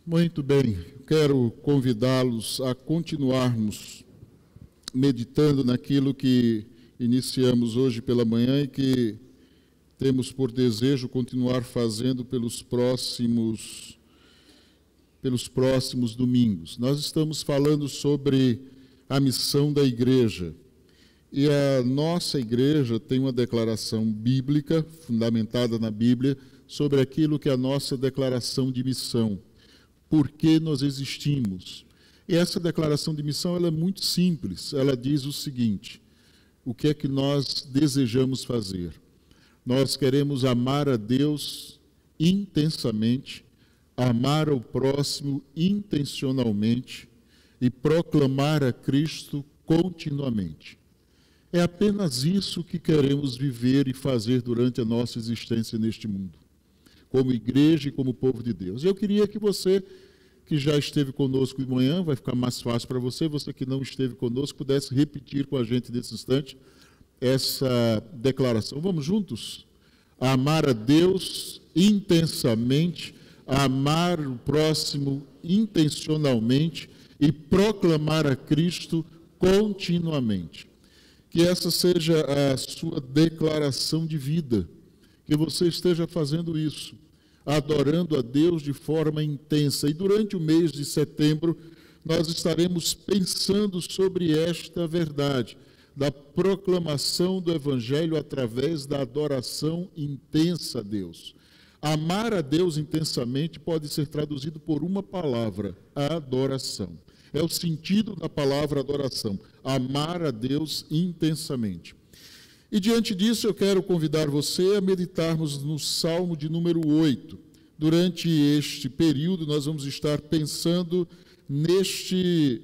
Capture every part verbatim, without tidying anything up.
Muito bem, quero convidá-los a continuarmos meditando naquilo que iniciamos hoje pela manhã e que temos por desejo continuar fazendo pelos próximos, pelos próximos domingos. Nós estamos falando sobre a missão da igreja. E a nossa igreja tem uma declaração bíblica, fundamentada na Bíblia, sobre aquilo que é a nossa declaração de missão. Por que nós existimos? E essa declaração de missão ela é muito simples. Ela diz o seguinte: o que é que nós desejamos fazer? Nós queremos amar a Deus intensamente, amar ao próximo intencionalmente e proclamar a Cristo continuamente. É apenas isso que queremos viver e fazer durante a nossa existência neste mundo, como igreja e como povo de Deus. Eu queria que você, que já esteve conosco de manhã, vai ficar mais fácil para você, você que não esteve conosco, pudesse repetir com a gente nesse instante essa declaração. Vamos juntos? Amar a Deus intensamente, amar o próximo intencionalmente e proclamar a Cristo continuamente. Que essa seja a sua declaração de vida, que você esteja fazendo isso, adorando a Deus de forma intensa. E durante o mês de setembro, nós estaremos pensando sobre esta verdade, da proclamação do Evangelho através da adoração intensa a Deus. Amar a Deus intensamente pode ser traduzido por uma palavra: adoração. É o sentido da palavra adoração, amar a Deus intensamente. E diante disso eu quero convidar você a meditarmos no Salmo de número oito. Durante este período nós vamos estar pensando neste,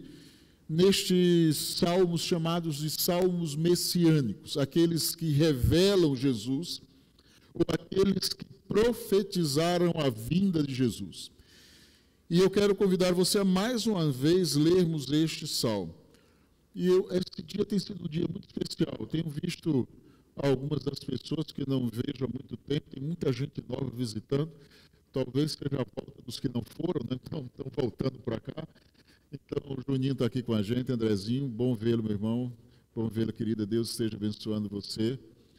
nestes salmos chamados de salmos messiânicos, aqueles que revelam Jesus, ou aqueles que profetizaram a vinda de Jesus. E eu quero convidar você a mais uma vez lermos este salmo. E eu, esse dia tem sido um dia muito especial. Eu tenho visto algumas das pessoas que não vejo há muito tempo, tem muita gente nova visitando, talvez seja a volta dos que não foram, né? Então estão voltando para cá. Então o Juninho está aqui com a gente, Andrezinho, bom vê-lo, meu irmão, bom vê-lo, querida, Deus esteja abençoando você.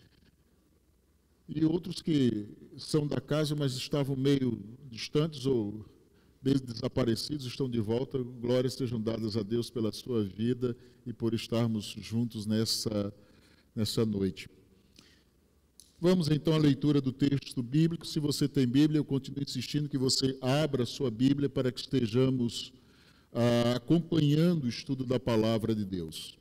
E outros que são da casa, mas estavam meio distantes ou desaparecidos, estão de volta. Glórias sejam dadas a Deus pela sua vida e por estarmos juntos nessa, nessa noite. Vamos então à leitura do texto bíblico. Se você tem Bíblia, eu continuo insistindo que você abra a sua Bíblia para que estejamos ah, acompanhando o estudo da palavra de Deus.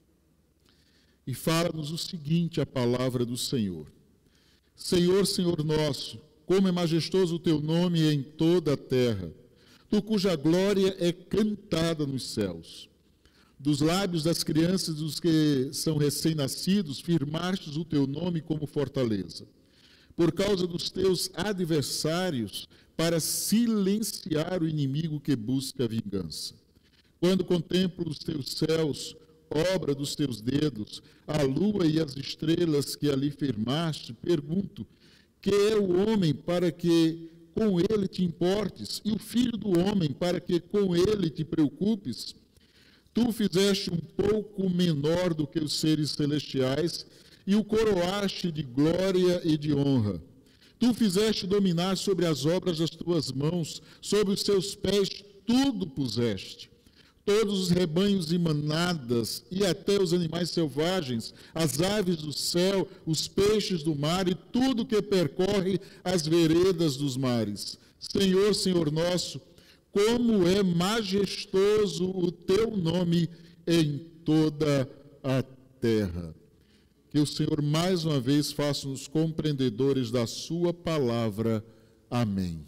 E fala-nos o seguinte, a palavra do Senhor. Senhor, Senhor nosso, como é majestoso o teu nome em toda a terra, tu cuja glória é cantada nos céus. Dos lábios das crianças e dos que são recém-nascidos, firmastes o teu nome como fortaleza. Por causa dos teus adversários, para silenciar o inimigo que busca a vingança. Quando contemplo os teus céus, obra dos teus dedos, a lua e as estrelas que ali firmaste, pergunto: que é o homem para que com ele te importes, e o filho do homem para que com ele te preocupes? Tu o fizeste um pouco menor do que os seres celestiais, e o coroaste de glória e de honra. Tu o fizeste dominar sobre as obras das tuas mãos, sobre os seus pés tudo puseste. Todos os rebanhos e manadas, e até os animais selvagens, as aves do céu, os peixes do mar, e tudo que percorre as veredas dos mares. Senhor, Senhor nosso, como é majestoso o teu nome em toda a terra. Que o Senhor mais uma vez faça-nos compreendedores da sua palavra. Amém.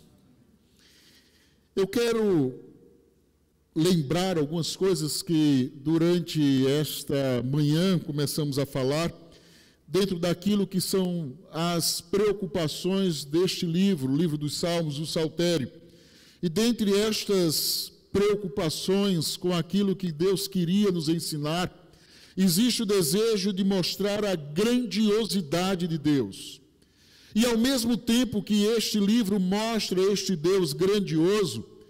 Eu quero lembrar algumas coisas que durante esta manhã começamos a falar, dentro daquilo que são as preocupações deste livro, o livro dos Salmos, o Saltério. E dentre estas preocupações com aquilo que Deus queria nos ensinar, existe o desejo de mostrar a grandiosidade de Deus. E ao mesmo tempo que este livro mostra este Deus grandioso,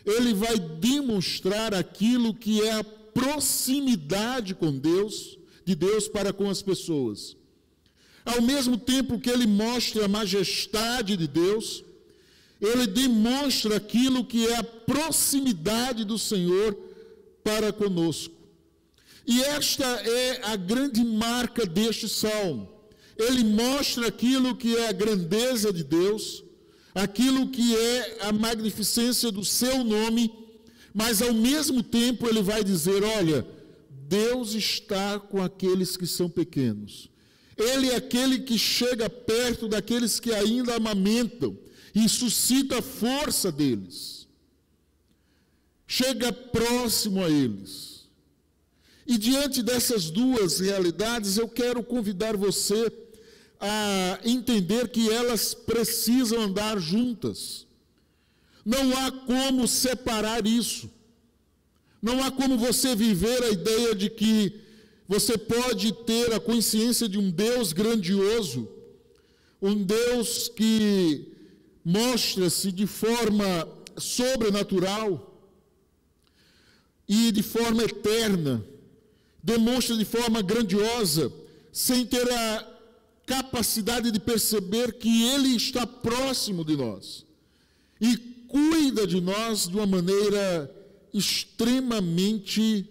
ele vai demonstrar aquilo que é a proximidade com Deus, de Deus para com as pessoas. Ao mesmo tempo que ele mostra a majestade de Deus, ele demonstra aquilo que é a proximidade do Senhor para conosco. E esta é a grande marca deste salmo. Ele mostra aquilo que é a grandeza de Deus, aquilo que é a magnificência do seu nome, mas ao mesmo tempo ele vai dizer, olha, Deus está com aqueles que são pequenos. Ele é aquele que chega perto daqueles que ainda amamentam e suscita a força deles. Chega próximo a eles. E diante dessas duas realidades, eu quero convidar você a entender que elas precisam andar juntas. Não há como separar isso. Não há como você viver a ideia de que você pode ter a consciência de um Deus grandioso, um Deus que mostra-se de forma sobrenatural e de forma eterna, demonstra de forma grandiosa, sem ter a capacidade de perceber que Ele está próximo de nós e cuida de nós de uma maneira extremamente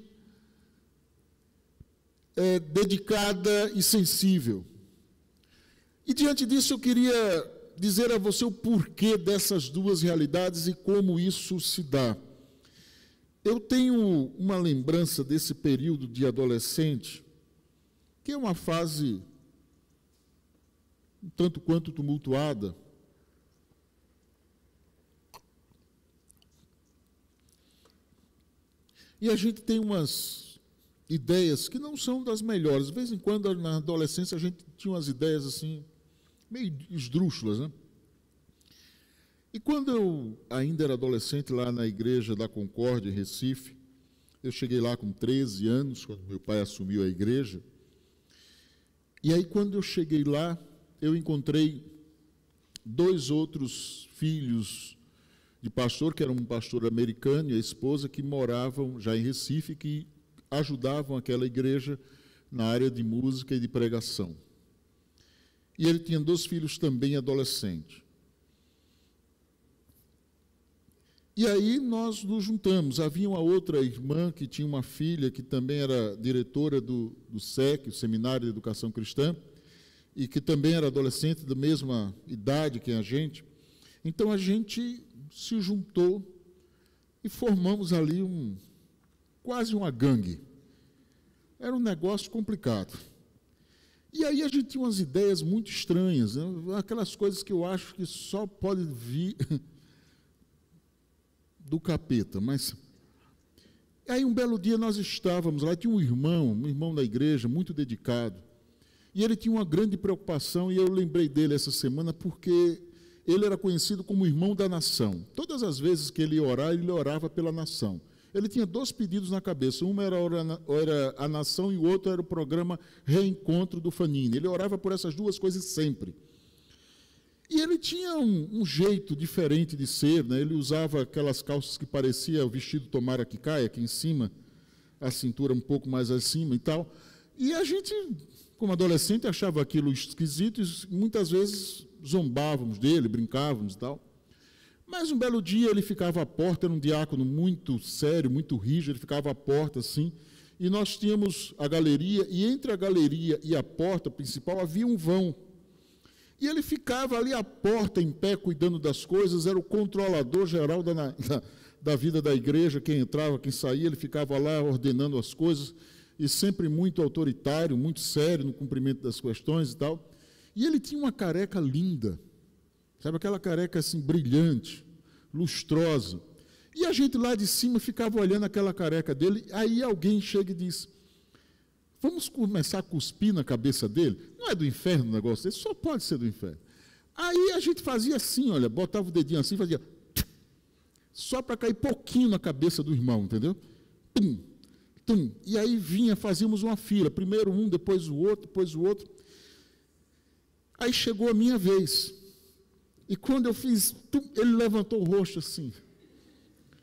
é, dedicada e sensível. E diante disso eu queria dizer a você o porquê dessas duas realidades e como isso se dá. Eu tenho uma lembrança desse período de adolescente, que é uma fase um tanto quanto tumultuada. E a gente tem umas ideias que não são das melhores. De vez em quando, na adolescência, a gente tinha umas ideias assim, meio esdrúxulas, né? E quando eu ainda era adolescente, lá na Igreja da Concórdia, em Recife, eu cheguei lá com treze anos, quando meu pai assumiu a igreja. E aí, quando eu cheguei lá, eu encontrei dois outros filhos de pastor, que era um pastor americano e a esposa, que moravam já em Recife, que ajudavam aquela igreja na área de música e de pregação. E ele tinha dois filhos também adolescentes. E aí nós nos juntamos. Havia uma outra irmã que tinha uma filha que também era diretora do, do S E C, o Seminário de Educação Cristã, e que também era adolescente da mesma idade que a gente. Então a gente se juntou e formamos ali um, quase uma gangue. Era um negócio complicado. E aí a gente tinha umas ideias muito estranhas, né? Aquelas coisas que eu acho que só pode vir do capeta, mas... Aí um belo dia nós estávamos lá, tinha um irmão, um irmão da igreja, muito dedicado, e ele tinha uma grande preocupação, e eu lembrei dele essa semana, porque ele era conhecido como irmão da nação. Todas as vezes que ele ia orar, ele orava pela nação. Ele tinha dois pedidos na cabeça, um era a nação e o outro era o programa Reencontro do Fanini. Ele orava por essas duas coisas sempre. E ele tinha um, um jeito diferente de ser, né? Ele usava aquelas calças que parecia o vestido tomara que caia, aqui em cima, a cintura um pouco mais acima e tal. E a gente, como adolescente, achava aquilo esquisito e muitas vezes zombávamos dele, brincávamos e tal. Mas um belo dia ele ficava à porta, era um diácono muito sério, muito rígido, ele ficava à porta assim, e nós tínhamos a galeria, e entre a galeria e a porta principal havia um vão. E ele ficava ali à porta, em pé, cuidando das coisas, era o controlador geral da, da, da vida da igreja, quem entrava, quem saía, ele ficava lá ordenando as coisas, e sempre muito autoritário, muito sério no cumprimento das questões e tal. E ele tinha uma careca linda, sabe, aquela careca assim, brilhante, lustrosa. E a gente lá de cima ficava olhando aquela careca dele, aí alguém chega e diz... Vamos começar a cuspir na cabeça dele? Não é do inferno o negócio desse, só pode ser do inferno. Aí a gente fazia assim, olha, botava o dedinho assim, fazia... Só para cair pouquinho na cabeça do irmão, entendeu? Tum, tum. E aí vinha, fazíamos uma fila, primeiro um, depois o outro, depois o outro. Aí chegou a minha vez. E quando eu fiz, tum, ele levantou o rosto assim.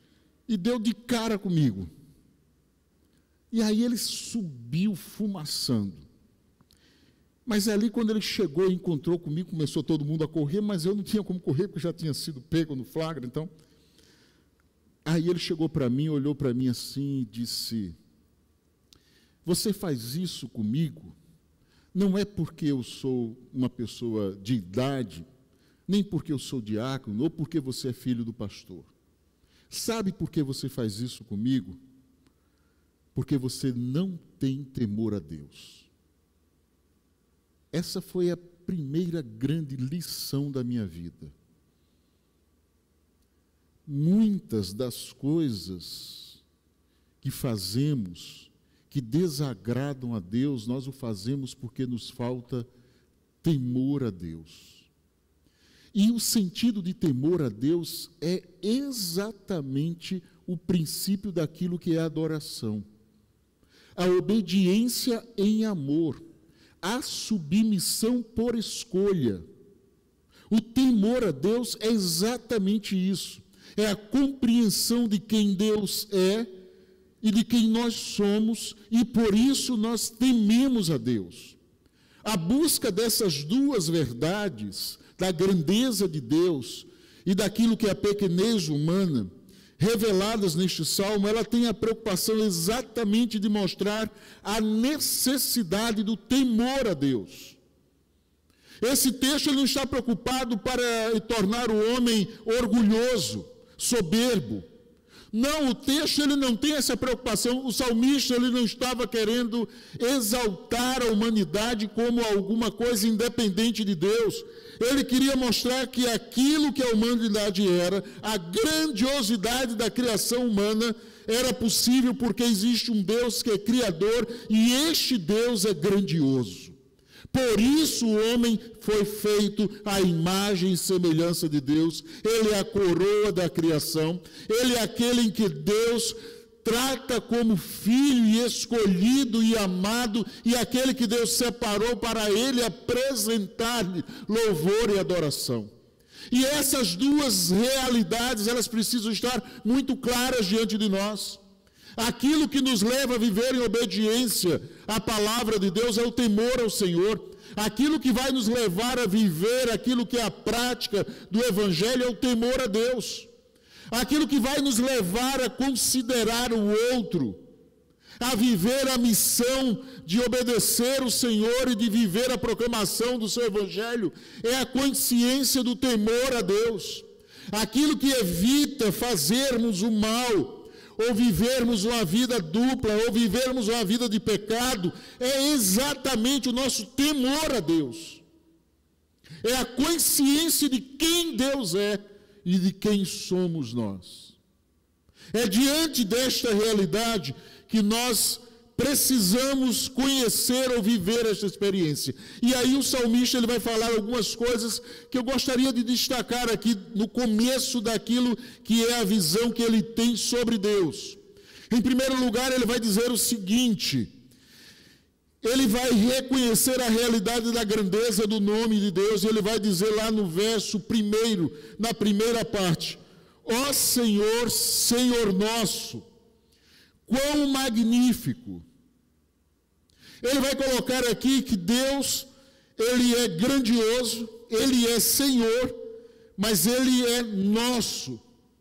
e deu de cara comigo. E aí ele subiu fumaçando. Mas ali, quando ele chegou e encontrou comigo, começou todo mundo a correr, mas eu não tinha como correr, porque já tinha sido pego no flagra, então. Aí ele chegou para mim, olhou para mim assim e disse: você faz isso comigo, não é porque eu sou uma pessoa de idade, nem porque eu sou diácono, ou porque você é filho do pastor. Sabe por que você faz isso comigo? Porque você não tem temor a Deus. Essa foi a primeira grande lição da minha vida. Muitas das coisas que fazemos, que desagradam a Deus, nós o fazemos porque nos falta temor a Deus. E o sentido de temor a Deus é exatamente o princípio daquilo que é a adoração. A obediência em amor, a submissão por escolha. O temor a Deus é exatamente isso. É a compreensão de quem Deus é e de quem nós somos, e por isso nós tememos a Deus. A busca dessas duas verdades, da grandeza de Deus e daquilo que é a pequenez humana, reveladas neste salmo, ela tem a preocupação exatamente de mostrar a necessidade do temor a Deus. Esse texto ele não está preocupado para tornar o homem orgulhoso, soberbo. Não, o texto ele não tem essa preocupação. O salmista ele não estava querendo exaltar a humanidade como alguma coisa independente de Deus. Ele queria mostrar que aquilo que a humanidade era, a grandiosidade da criação humana, era possível porque existe um Deus que é criador e este Deus é grandioso. Por isso o homem foi feito à imagem e semelhança de Deus. Ele é a coroa da criação. Ele é aquele em que Deus trata como filho e escolhido e amado, e aquele que Deus separou para ele apresentar-lhe louvor e adoração. E essas duas realidades, elas precisam estar muito claras diante de nós. Aquilo que nos leva a viver em obediência à palavra de Deus é o temor ao Senhor. Aquilo que vai nos levar a viver aquilo que é a prática do Evangelho é o temor a Deus. Aquilo que vai nos levar a considerar o outro, a viver a missão de obedecer o Senhor e de viver a proclamação do seu Evangelho, é a consciência do temor a Deus. Aquilo que evita fazermos o mal, ou vivermos uma vida dupla, ou vivermos uma vida de pecado, é exatamente o nosso temor a Deus. É a consciência de quem Deus é e de quem somos nós. É diante desta realidade que nós precisamos conhecer ou viver esta experiência. E aí o salmista ele vai falar algumas coisas que eu gostaria de destacar aqui no começo daquilo que é a visão que ele tem sobre Deus. Em primeiro lugar, ele vai dizer o seguinte: ele vai reconhecer a realidade da grandeza do nome de Deus, e ele vai dizer lá no verso primeiro, na primeira parte: ó Senhor, Senhor nosso, quão magnífico. Ele vai colocar aqui que Deus, ele é grandioso, ele é Senhor, mas ele é nosso.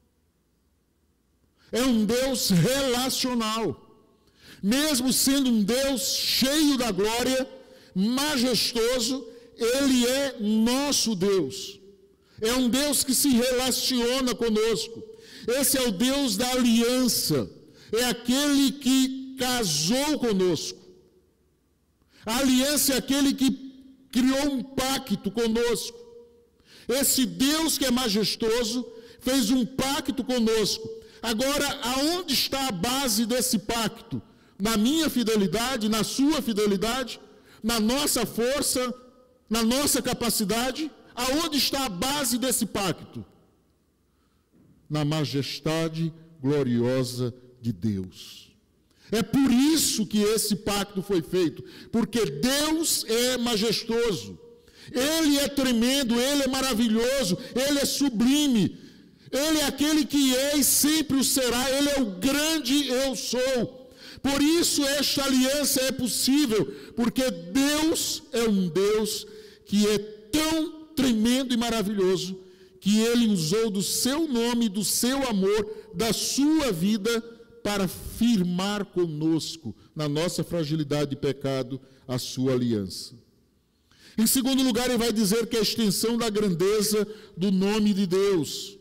É um Deus relacional. Mesmo sendo um Deus cheio da glória, majestoso, ele é nosso Deus. É um Deus que se relaciona conosco. Esse é o Deus da aliança. É aquele que casou conosco. A aliança é aquele que criou um pacto conosco. Esse Deus que é majestoso fez um pacto conosco. Agora, aonde está a base desse pacto? Na minha fidelidade, na sua fidelidade, na nossa força, na nossa capacidade? Aonde está a base desse pacto? Na majestade gloriosa de Deus. É por isso que esse pacto foi feito, porque Deus é majestoso, Ele é tremendo, Ele é maravilhoso, Ele é sublime, Ele é aquele que é e sempre o será. Ele é o grande eu sou. Por isso esta aliança é possível, porque Deus é um Deus que é tão tremendo e maravilhoso, que Ele usou do seu nome, do seu amor, da sua vida, para firmar conosco, na nossa fragilidade de pecado, a sua aliança. Em segundo lugar, ele vai dizer que é a extensão da grandeza do nome de Deus.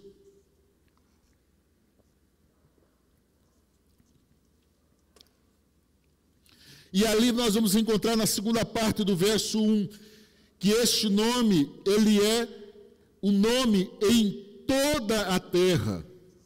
E ali nós vamos encontrar na segunda parte do verso um, que este nome, ele é o nome em toda a terra.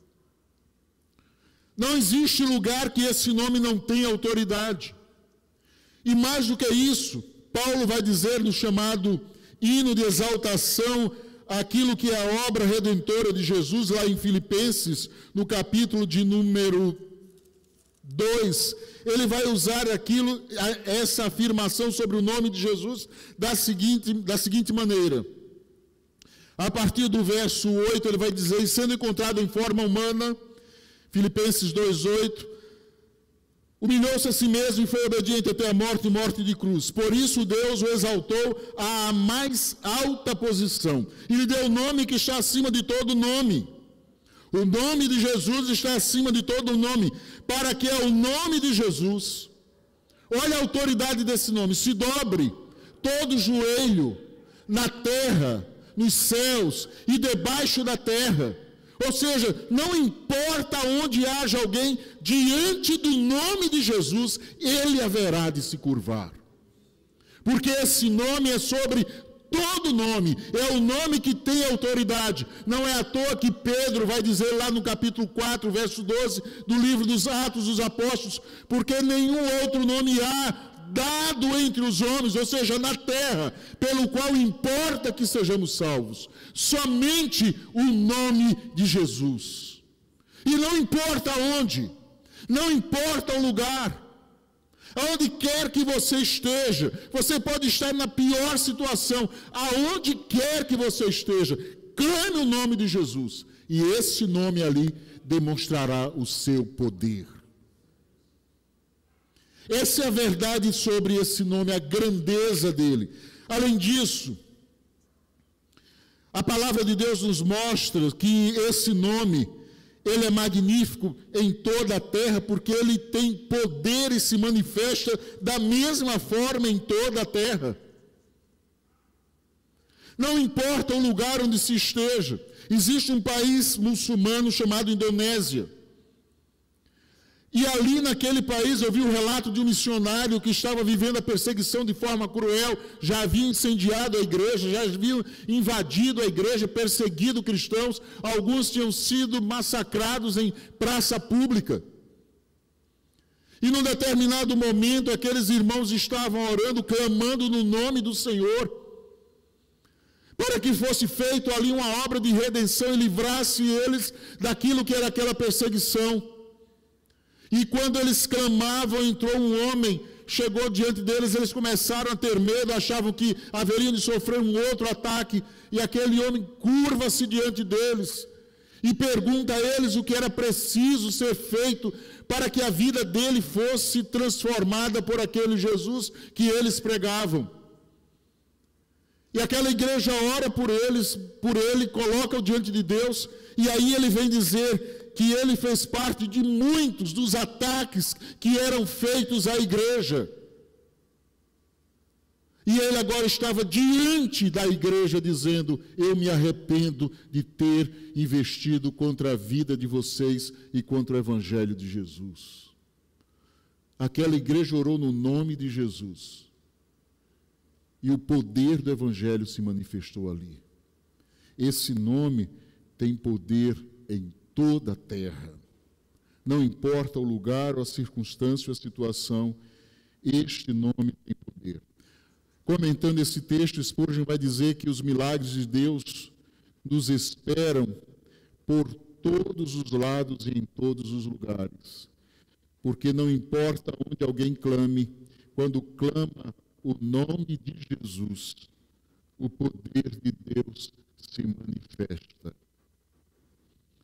Não existe lugar que esse nome não tenha autoridade. E mais do que isso, Paulo vai dizer no chamado hino de exaltação, aquilo que é a obra redentora de Jesus, lá em Filipenses, no capítulo de número dois, ele vai usar aquilo, essa afirmação sobre o nome de Jesus da seguinte, da seguinte maneira. A partir do verso oito, ele vai dizer, e sendo encontrado em forma humana, Filipenses dois, oito, humilhou-se a si mesmo e foi obediente até a morte e morte de cruz. Por isso Deus o exaltou à mais alta posição e lhe deu o nome que está acima de todo nome. O nome de Jesus está acima de todo nome, para que ao nome de Jesus, olha a autoridade desse nome, se dobre todo joelho na terra, nos céus e debaixo da terra. Ou seja, não importa onde haja alguém, diante do nome de Jesus, ele haverá de se curvar. Porque esse nome é sobre todo nome, é o nome que tem autoridade. Não é à toa que Pedro vai dizer lá no capítulo quatro, verso doze, do livro dos Atos dos Apóstolos, porque nenhum outro nome há dado entre os homens, ou seja, na terra, pelo qual importa que sejamos salvos. Somente o nome de Jesus. E não importa onde, não importa o lugar, aonde quer que você esteja, você pode estar na pior situação, aonde quer que você esteja, clame o nome de Jesus, e esse nome ali demonstrará o seu poder. Essa é a verdade sobre esse nome, a grandeza dele. Além disso, a palavra de Deus nos mostra que esse nome, ele é magnífico em toda a terra, porque ele tem poder e se manifesta da mesma forma em toda a terra. Não importa o lugar onde se esteja, existe um país muçulmano chamado Indonésia. E ali naquele país eu vi um relato de um missionário que estava vivendo a perseguição de forma cruel, já havia incendiado a igreja, já havia invadido a igreja, perseguido cristãos, alguns tinham sido massacrados em praça pública. E num determinado momento aqueles irmãos estavam orando, clamando no nome do Senhor, para que fosse feito ali uma obra de redenção e livrasse eles daquilo que era aquela perseguição. E quando eles clamavam, entrou um homem, chegou diante deles, eles começaram a ter medo, achavam que haveriam de sofrer um outro ataque, e aquele homem curva-se diante deles, e pergunta a eles o que era preciso ser feito para que a vida dele fosse transformada por aquele Jesus que eles pregavam. E aquela igreja ora por eles, por ele, coloca-o diante de Deus, e aí ele vem dizer que ele fez parte de muitos dos ataques que eram feitos à igreja. E ele agora estava diante da igreja dizendo, eu me arrependo de ter investido contra a vida de vocês e contra o evangelho de Jesus. Aquela igreja orou no nome de Jesus. E o poder do evangelho se manifestou ali. Esse nome tem poder em toda a terra. Não importa o lugar, ou a circunstância, ou a situação, este nome tem poder. Comentando esse texto, Spurgeon vai dizer que os milagres de Deus nos esperam por todos os lados e em todos os lugares. Porque não importa onde alguém clame, quando clama o nome de Jesus, o poder de Deus se manifesta.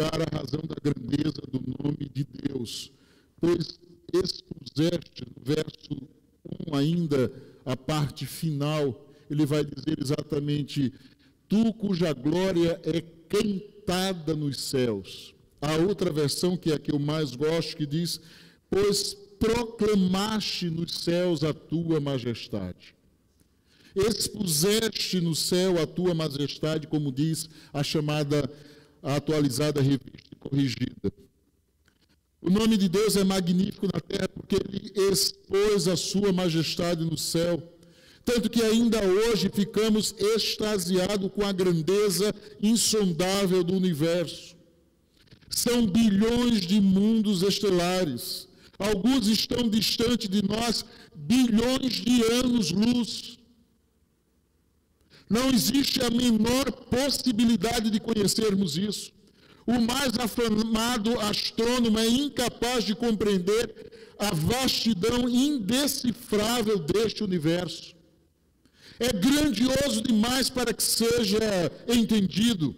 lugar, a razão da grandeza do nome de Deus, pois expuseste, no verso um ainda, a parte final, ele vai dizer exatamente, tu cuja glória é cantada nos céus. A outra versão, que é a que eu mais gosto, que diz, pois proclamaste nos céus a tua majestade. Expuseste no céu a tua majestade, como diz a chamada, a atualizada revista corrigida. O nome de Deus é magnífico na terra, porque ele expôs a sua majestade no céu. Tanto que ainda hoje ficamos extasiados com a grandeza insondável do universo. São bilhões de mundos estelares. Alguns estão distantes de nós, bilhões de anos-luz. Não existe a menor possibilidade de conhecermos isso. O mais afamado astrônomo é incapaz de compreender a vastidão indecifrável deste universo. É grandioso demais para que seja entendido.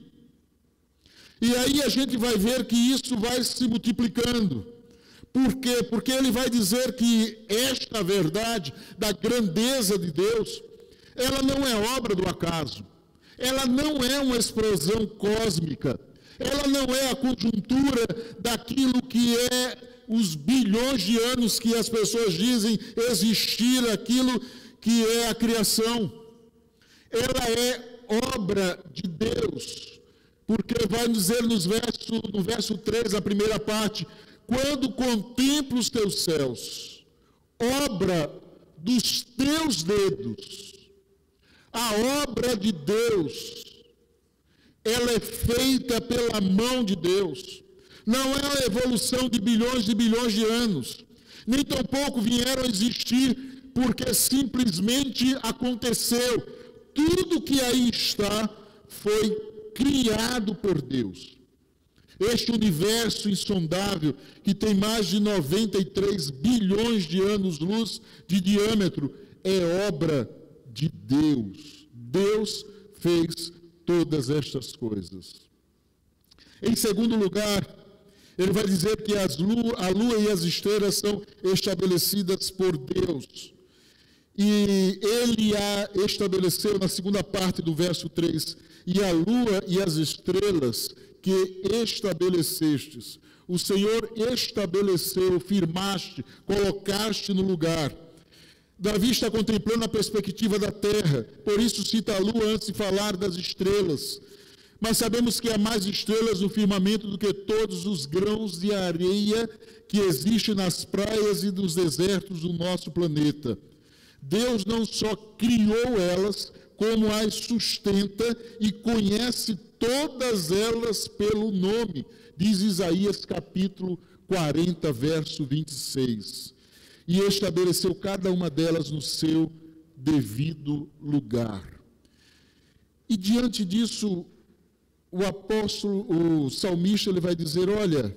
E aí a gente vai ver que isso vai se multiplicando. Por quê? Porque ele vai dizer que esta verdade da grandeza de Deus, ela não é obra do acaso. Ela não é uma explosão cósmica. Ela não é a conjuntura daquilo que é os bilhões de anos que as pessoas dizem existir, aquilo que é a criação. Ela é obra de Deus, porque vai dizer nos verso, no verso três, a primeira parte, quando contemplo os teus céus, obra dos teus dedos, a obra de Deus, ela é feita pela mão de Deus. Não é a evolução de bilhões e bilhões de anos. Nem tampouco vieram a existir porque simplesmente aconteceu. Tudo que aí está foi criado por Deus. Este universo insondável, que tem mais de noventa e três bilhões de anos-luz de diâmetro, é obra de Deus. Deus fez todas estas coisas. Em segundo lugar, ele vai dizer que as lua, a lua e as estrelas são estabelecidas por Deus. E ele a estabeleceu na segunda parte do verso três, e a lua e as estrelas que estabelecestes. O Senhor estabeleceu, firmaste, colocaste no lugar. Davi está contemplando a perspectiva da terra, por isso cita a lua antes de falar das estrelas. Mas sabemos que há mais estrelas no firmamento do que todos os grãos de areia que existem nas praias e nos desertos do nosso planeta. Deus não só criou elas, como as sustenta e conhece todas elas pelo nome, diz Isaías capítulo quarenta, verso vinte e seis. E estabeleceu cada uma delas no seu devido lugar. E diante disso, o apóstolo, o salmista, ele vai dizer, olha,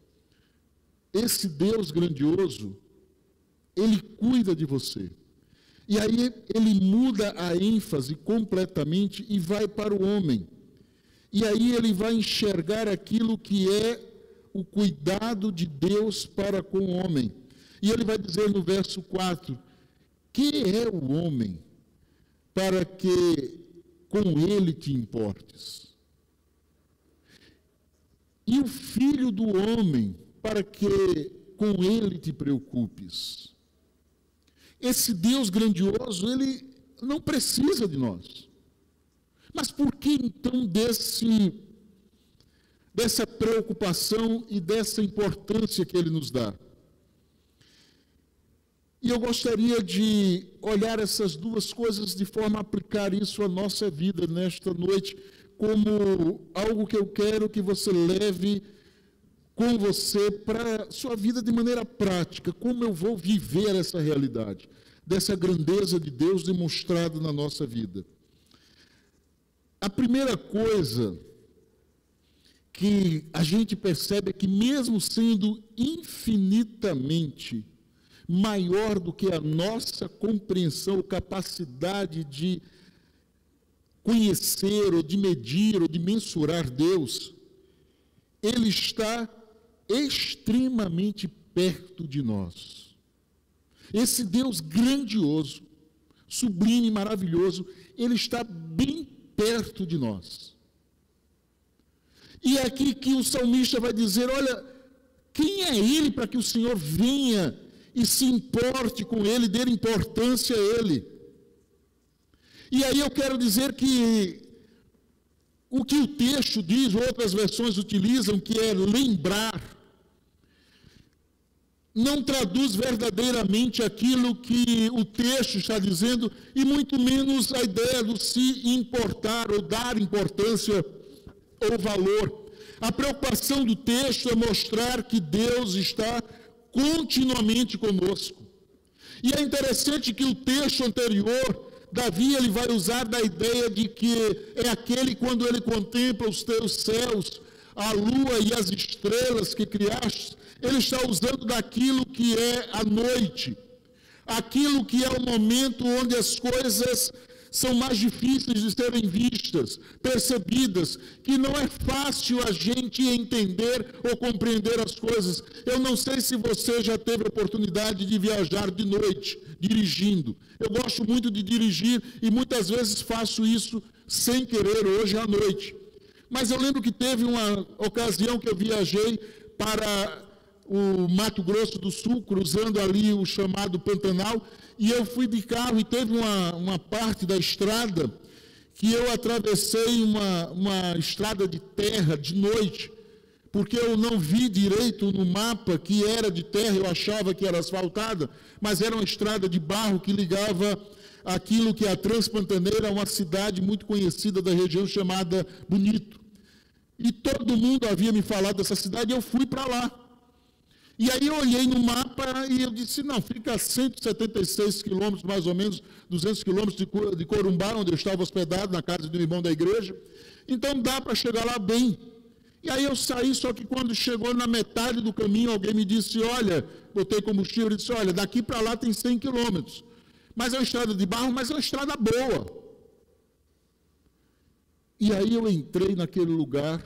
esse Deus grandioso, ele cuida de você. E aí ele muda a ênfase completamente e vai para o homem. E aí ele vai enxergar aquilo que é o cuidado de Deus para com o homem. E ele vai dizer no verso quatro, que é o homem para que com ele te importes? E o filho do homem para que com ele te preocupes? Esse Deus grandioso, ele não precisa de nós. Mas por que então desse, dessa preocupação e dessa importância que ele nos dá? E eu gostaria de olhar essas duas coisas de forma a aplicar isso à nossa vida nesta noite, como algo que eu quero que você leve com você para a sua vida de maneira prática. Como eu vou viver essa realidade, dessa grandeza de Deus demonstrada na nossa vida. A primeira coisa que a gente percebe é que mesmo sendo infinitamente maior do que a nossa compreensão, capacidade de conhecer, ou de medir, ou de mensurar Deus, Ele está extremamente perto de nós. Esse Deus grandioso, sublime, maravilhoso, Ele está bem perto de nós. E é aqui que o salmista vai dizer, olha, quem é Ele para que o Senhor venha e se importe com Ele, dê importância a Ele? E aí eu quero dizer que o que o texto diz, outras versões utilizam, que é lembrar, não traduz verdadeiramente aquilo que o texto está dizendo, e muito menos a ideia do se importar ou dar importância ou valor. A preocupação do texto é mostrar que Deus está continuamente conosco. E é interessante que o texto anterior, Davi, ele vai usar da ideia de que é aquele quando ele contempla os teus céus, a lua e as estrelas que criaste, ele está usando daquilo que é a noite, aquilo que é o momento onde as coisas são mais difíceis de serem vistas, percebidas, que não é fácil a gente entender ou compreender as coisas. Eu não sei se você já teve a oportunidade de viajar de noite, dirigindo. Eu gosto muito de dirigir e muitas vezes faço isso sem querer, hoje à noite. Mas eu lembro que teve uma ocasião que eu viajei para o Mato Grosso do Sul, cruzando ali o chamado Pantanal, e eu fui de carro e teve uma, uma parte da estrada que eu atravessei uma, uma estrada de terra de noite, porque eu não vi direito no mapa que era de terra, eu achava que era asfaltada, mas era uma estrada de barro que ligava aquilo que é a Transpantaneira a uma cidade muito conhecida da região chamada Bonito. E todo mundo havia me falado dessa cidade e eu fui para lá. E aí eu olhei no mapa e eu disse, não, fica a cento e setenta e seis quilômetros, mais ou menos, duzentos quilômetros de Corumbá, onde eu estava hospedado, na casa de um irmão da igreja. Então dá para chegar lá bem. E aí eu saí, só que quando chegou na metade do caminho, alguém me disse, olha, botei combustível, e disse, olha, daqui para lá tem cem quilômetros. Mas é uma estrada de barro, mas é uma estrada boa. E aí eu entrei naquele lugar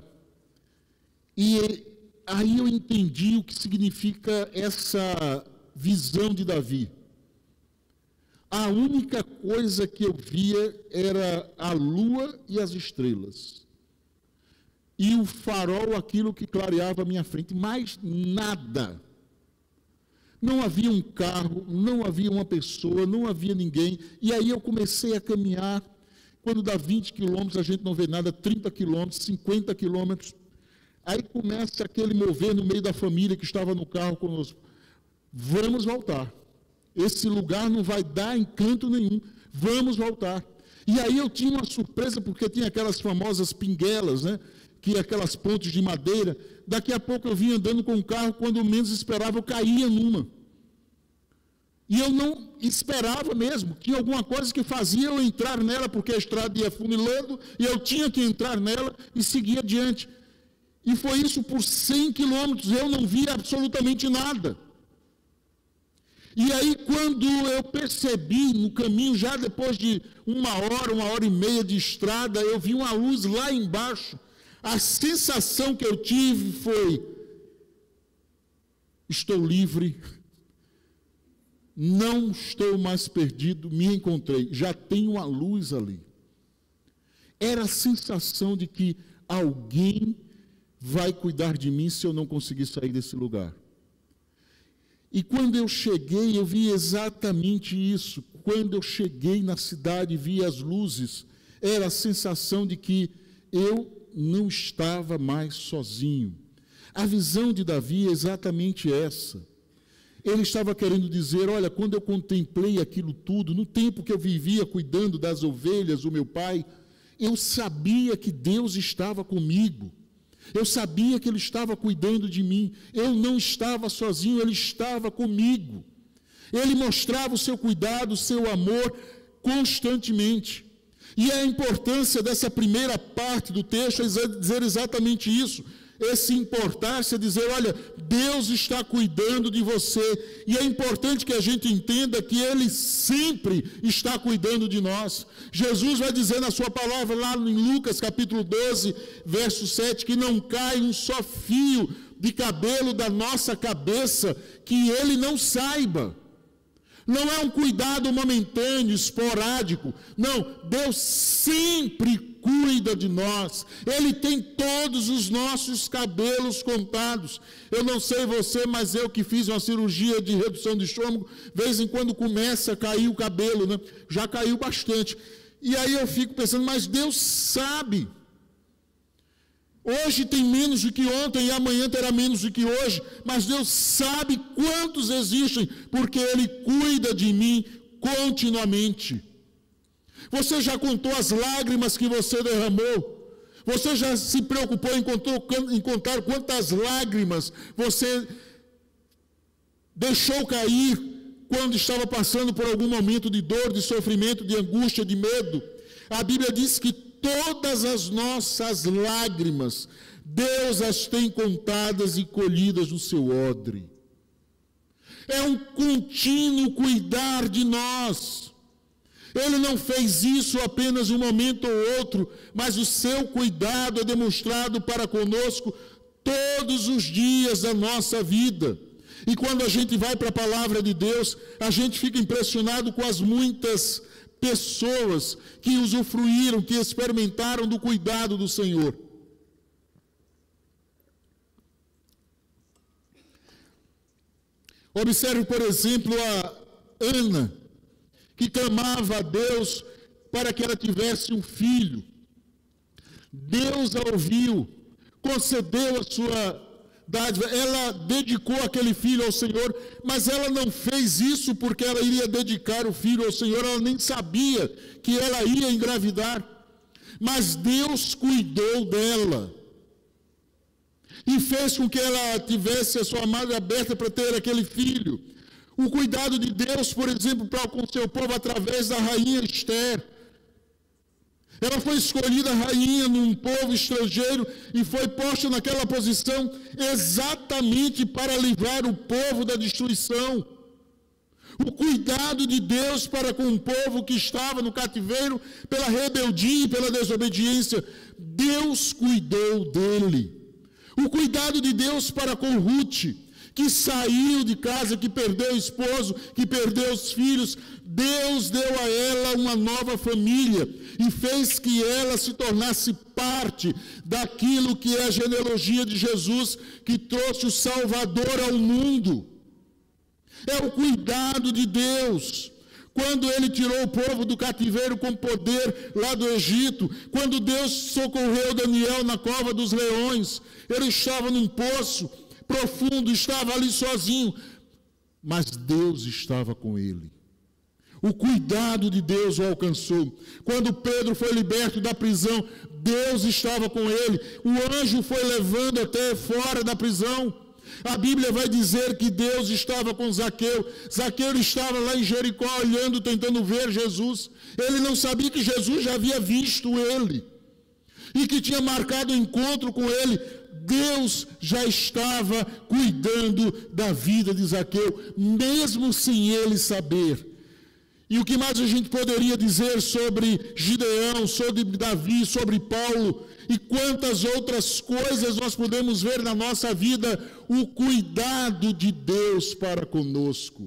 e aí eu entendi o que significa essa visão de Davi. A única coisa que eu via era a lua e as estrelas. E o farol, aquilo que clareava a minha frente, mais nada. Não havia um carro, não havia uma pessoa, não havia ninguém. E aí eu comecei a caminhar. Quando dá vinte quilômetros, a gente não vê nada, trinta quilômetros, cinquenta quilômetros. Aí começa aquele mover no meio da família que estava no carro conosco. Vamos voltar. Esse lugar não vai dar encanto nenhum. Vamos voltar. E aí eu tinha uma surpresa, porque tinha aquelas famosas pinguelas, né? Que aquelas pontes de madeira. Daqui a pouco eu vinha andando com o carro, quando eu menos esperava, eu caía numa. E eu não esperava mesmo. Tinha alguma coisa que fazia eu entrar nela, porque a estrada ia funilando, e eu tinha que entrar nela e seguir adiante. E foi isso por cem quilômetros, eu não via absolutamente nada. E aí, quando eu percebi no caminho, já depois de uma hora, uma hora e meia de estrada, eu vi uma luz lá embaixo. A sensação que eu tive foi, estou livre, não estou mais perdido, me encontrei, já tenho uma luz ali. Era a sensação de que alguém vai cuidar de mim se eu não conseguir sair desse lugar. E quando eu cheguei, eu vi exatamente isso. Quando eu cheguei na cidade e vi as luzes, era a sensação de que eu não estava mais sozinho. A visão de Davi é exatamente essa. Ele estava querendo dizer, olha, quando eu contemplei aquilo tudo, no tempo que eu vivia cuidando das ovelhas do meu pai, eu sabia que Deus estava comigo. Eu sabia que Ele estava cuidando de mim. Eu não estava sozinho, Ele estava comigo. Ele mostrava o seu cuidado, o seu amor constantemente. E a importância dessa primeira parte do texto é dizer exatamente isso. esse importar-se, é dizer, olha, Deus está cuidando de você. E é importante que a gente entenda que Ele sempre está cuidando de nós. Jesus vai dizer na sua palavra, lá em Lucas capítulo doze, verso sete, que não cai um só fio de cabelo da nossa cabeça que Ele não saiba. Não é um cuidado momentâneo, esporádico. Não, Deus sempre cuida de nós. Ele tem todos os nossos cabelos contados. Eu não sei você, mas eu que fiz uma cirurgia de redução de estômago, de vez em quando começa a cair o cabelo, né? Já caiu bastante. E aí eu fico pensando, mas Deus sabe. Hoje tem menos do que ontem e amanhã terá menos do que hoje, mas Deus sabe quantos existem, porque Ele cuida de mim continuamente. Você já contou as lágrimas que você derramou? Você já se preocupou em, contou, em contar quantas lágrimas você deixou cair quando estava passando por algum momento de dor, de sofrimento, de angústia, de medo? A Bíblia diz que todas as nossas lágrimas, Deus as tem contadas e colhidas no seu odre. É um contínuo cuidar de nós. Ele não fez isso apenas um momento ou outro, mas o seu cuidado é demonstrado para conosco todos os dias da nossa vida. E quando a gente vai para a palavra de Deus, a gente fica impressionado com as muitas pessoas que usufruíram, que experimentaram do cuidado do Senhor. Observe, por exemplo, a Ana, que clamava a Deus para que ela tivesse um filho. Deus a ouviu, concedeu a sua dádiva, ela dedicou aquele filho ao Senhor, mas ela não fez isso porque ela iria dedicar o filho ao Senhor, ela nem sabia que ela ia engravidar, mas Deus cuidou dela, e fez com que ela tivesse a sua madre aberta para ter aquele filho. O cuidado de Deus, por exemplo, para com o seu povo através da rainha Esther. Ela foi escolhida rainha num povo estrangeiro e foi posta naquela posição exatamente para livrar o povo da destruição. O cuidado de Deus para com o povo que estava no cativeiro pela rebeldia e pela desobediência. Deus cuidou dele. O cuidado de Deus para com Ruth, que saiu de casa, que perdeu o esposo, que perdeu os filhos. Deus deu a ela uma nova família e fez que ela se tornasse parte daquilo que é a genealogia de Jesus, que trouxe o Salvador ao mundo. É o cuidado de Deus. Quando Ele tirou o povo do cativeiro com poder lá do Egito, quando Deus socorreu Daniel na cova dos leões, ele estava num poço profundo, estava ali sozinho, mas Deus estava com ele. O cuidado de Deus o alcançou. Quando Pedro foi liberto da prisão, Deus estava com ele. O anjo foi levando até fora da prisão. A Bíblia vai dizer que Deus estava com Zaqueu. Zaqueu estava lá em Jericó olhando, tentando ver Jesus. Ele não sabia que Jesus já havia visto ele e que tinha marcado o encontro com ele. Deus já estava cuidando da vida de Zaqueu, mesmo sem ele saber. E o que mais a gente poderia dizer sobre Gideão, sobre Davi, sobre Paulo, e quantas outras coisas nós podemos ver na nossa vida, o cuidado de Deus para conosco.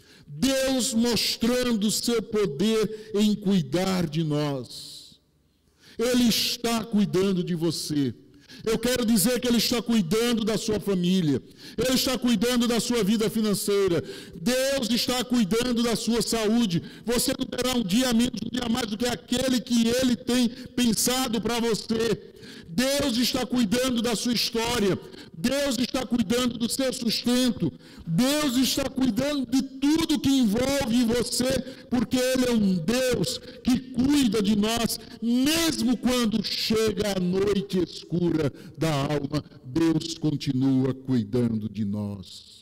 Deus mostrando o seu poder em cuidar de nós. Ele está cuidando de você. Eu quero dizer que Ele está cuidando da sua família. Ele está cuidando da sua vida financeira. Deus está cuidando da sua saúde. Você não terá um dia menos, um dia mais do que aquele que Ele tem pensado para você. Deus está cuidando da sua história. Deus está cuidando do seu sustento. Deus está cuidando de tudo que envolve você, porque Ele é um Deus que cuida de nós, mesmo quando chega a noite escura da alma, Deus continua cuidando de nós.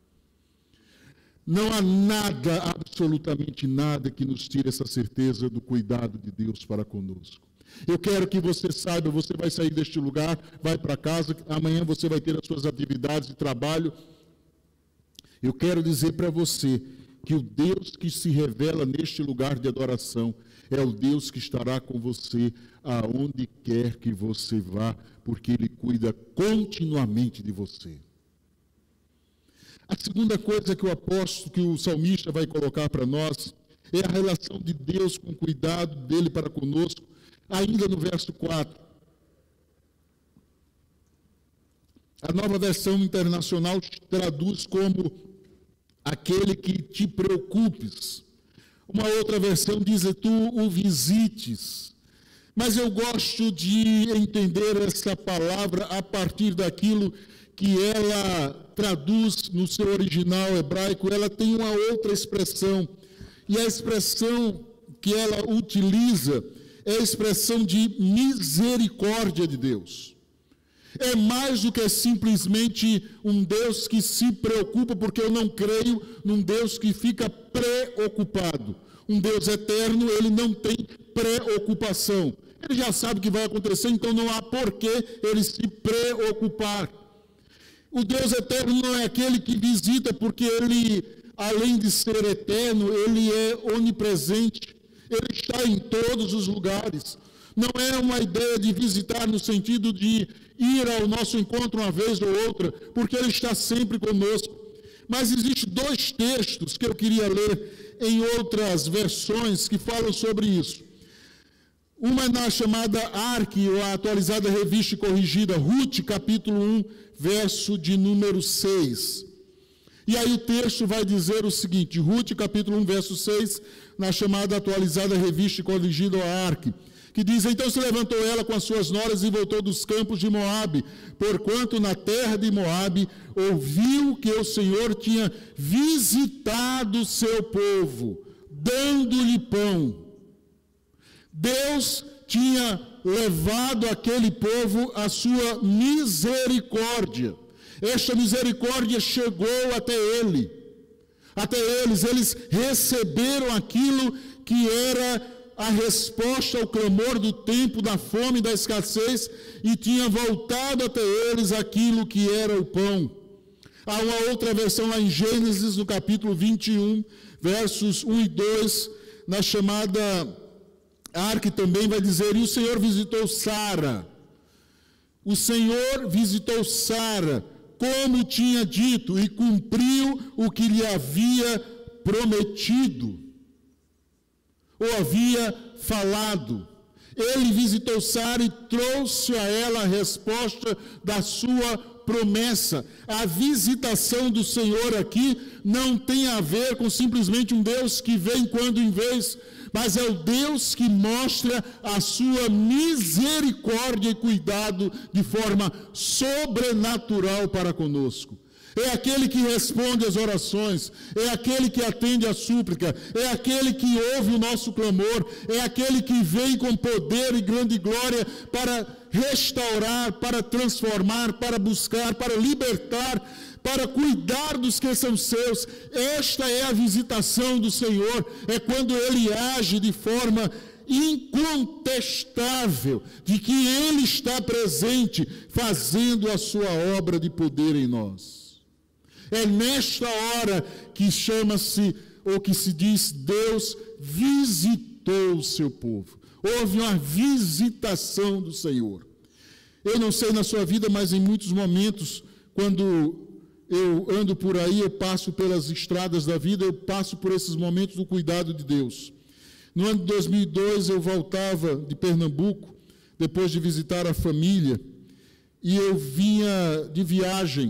Não há nada, absolutamente nada, que nos tire essa certeza do cuidado de Deus para conosco. Eu quero que você saiba, você vai sair deste lugar, vai para casa, amanhã você vai ter as suas atividades de trabalho. Eu quero dizer para você que o Deus que se revela neste lugar de adoração é o Deus que estará com você aonde quer que você vá, porque Ele cuida continuamente de você. A segunda coisa que o apóstolo, que o salmista vai colocar para nós, é a relação de Deus com o cuidado dele para conosco, ainda no verso quatro. A Nova Versão Internacional traduz como aquele que te preocupes. Uma outra versão diz, tu o visites. Mas eu gosto de entender essa palavra a partir daquilo que ela traduz no seu original hebraico. Ela tem uma outra expressão. E a expressão que ela utiliza é a expressão de misericórdia de Deus. É mais do que simplesmente um Deus que se preocupa, porque eu não creio num Deus que fica preocupado. Um Deus eterno, ele não tem preocupação. Ele já sabe o que vai acontecer, então não há porquê ele se preocupar. O Deus eterno não é aquele que visita, porque ele, além de ser eterno, ele é onipresente. Ele está em todos os lugares. Não é uma ideia de visitar no sentido de ir ao nosso encontro uma vez ou outra, porque Ele está sempre conosco. Mas existem dois textos que eu queria ler em outras versões que falam sobre isso. Uma na chamada Arque, ou a atualizada revista e corrigida, Ruth, capítulo um, verso de número seis. E aí o texto vai dizer o seguinte, Ruth, capítulo um, verso seis, na chamada atualizada revista e corrigida, Arque, que diz, então se levantou ela com as suas noras e voltou dos campos de Moabe, porquanto na terra de Moabe ouviu que o Senhor tinha visitado o seu povo, dando-lhe pão. Deus tinha levado aquele povo a sua misericórdia. Esta misericórdia chegou até ele, até eles, eles receberam aquilo que era a resposta ao clamor do tempo, da fome, da escassez, e tinha voltado até eles aquilo que era o pão. Há uma outra versão lá em Gênesis, no capítulo vinte e um, versos um e dois, na chamada Arque também vai dizer, e o Senhor visitou Sara. O Senhor visitou Sara, como tinha dito, e cumpriu o que lhe havia prometido, ou havia falado. Ele visitou Sara e trouxe a ela a resposta da sua promessa. A visitação do Senhor aqui não tem a ver com simplesmente um Deus que vem quando em vez, mas é o Deus que mostra a sua misericórdia e cuidado de forma sobrenatural para conosco. É aquele que responde às orações, é aquele que atende à súplica, é aquele que ouve o nosso clamor, é aquele que vem com poder e grande glória para restaurar, para transformar, para buscar, para libertar, para cuidar dos que são seus. Esta é a visitação do Senhor, é quando Ele age de forma incontestável, de que Ele está presente, fazendo a sua obra de poder em nós. É nesta hora que chama-se, ou que se diz, Deus visitou o seu povo. Houve uma visitação do Senhor. Eu não sei na sua vida, mas em muitos momentos, quando eu ando por aí, eu passo pelas estradas da vida, eu passo por esses momentos do cuidado de Deus. No ano de dois mil e dois, eu voltava de Pernambuco, depois de visitar a família, e eu vinha de viagem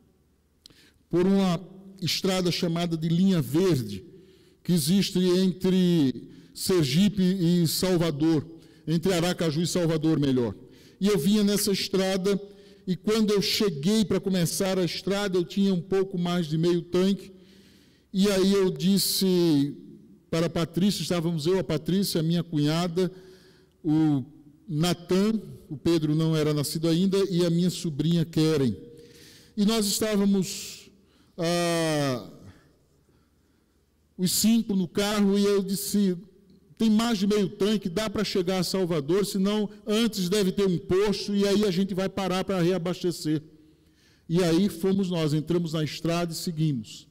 por uma estrada chamada de Linha Verde, que existe entre Sergipe e Salvador, entre Aracaju e Salvador, melhor. E eu vinha nessa estrada, e quando eu cheguei para começar a estrada, eu tinha um pouco mais de meio tanque, e aí eu disse para a Patrícia, estávamos eu, a Patrícia, a minha cunhada, o Natan, o Pedro não era nascido ainda, e a minha sobrinha Keren. E nós estávamos Ah, os cinco no carro, e eu disse, tem mais de meio tanque, dá para chegar a Salvador, senão antes deve ter um posto, e aí a gente vai parar para reabastecer. E aí fomos nós, entramos na estrada e seguimos.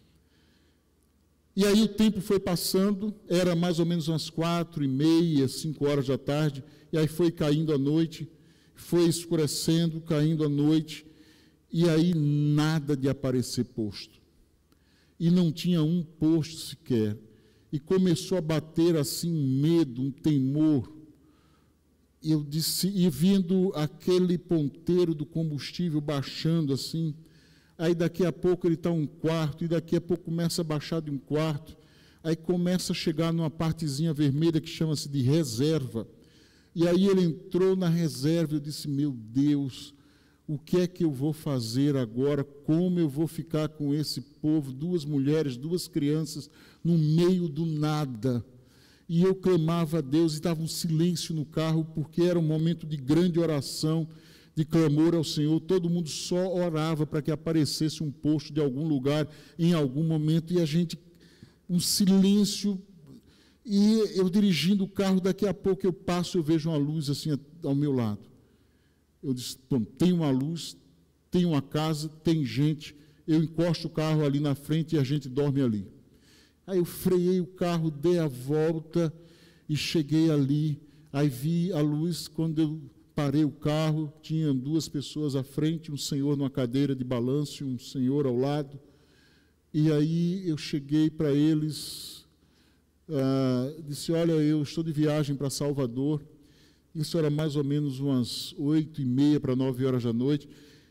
E aí o tempo foi passando, era mais ou menos umas quatro e meia, cinco horas da tarde, e aí foi caindo a noite, foi escurecendo, caindo a noite, e aí nada de aparecer posto. E não tinha um posto sequer. E começou a bater assim um medo, um temor. E eu disse, e vindo aquele ponteiro do combustível baixando assim, aí daqui a pouco ele está um quarto, e daqui a pouco começa a baixar de um quarto, aí começa a chegar numa partezinha vermelha que chama-se de reserva. E aí ele entrou na reserva, eu disse, meu Deus, o que é que eu vou fazer agora? Como eu vou ficar com esse povo, duas mulheres, duas crianças, no meio do nada? E eu clamava a Deus, e estava um silêncio no carro, porque era um momento de grande oração, de clamor ao Senhor. Todo mundo só orava para que aparecesse um posto de algum lugar, em algum momento, e a gente, um silêncio, e eu dirigindo o carro, daqui a pouco eu passo, eu vejo uma luz assim ao meu lado. Eu disse, tem uma luz, tem uma casa, tem gente, eu encosto o carro ali na frente e a gente dorme ali. Aí eu freiei o carro, dei a volta e cheguei ali, aí vi a luz. Quando eu parei o carro, tinha duas pessoas à frente, um senhor numa cadeira de balanço e um senhor ao lado, e aí eu cheguei para eles, ah, disse, olha, eu estou de viagem para Salvador. Isso era mais ou menos umas oito e meia para nove horas da noite.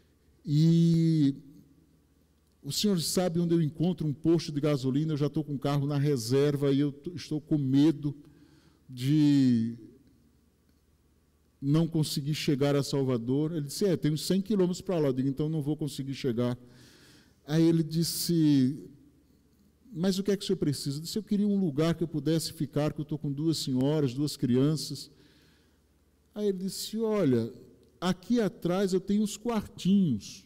E o senhor sabe onde eu encontro um posto de gasolina? Eu já estou com o carro na reserva e eu estou com medo de não conseguir chegar a Salvador. Ele disse, é, tem uns cem quilômetros para lá. Eu digo, então não vou conseguir chegar. Aí ele disse, mas o que é que o senhor precisa? Eu disse, eu queria um lugar que eu pudesse ficar, que eu estou com duas senhoras, duas crianças. Aí ele disse, olha, aqui atrás eu tenho uns quartinhos.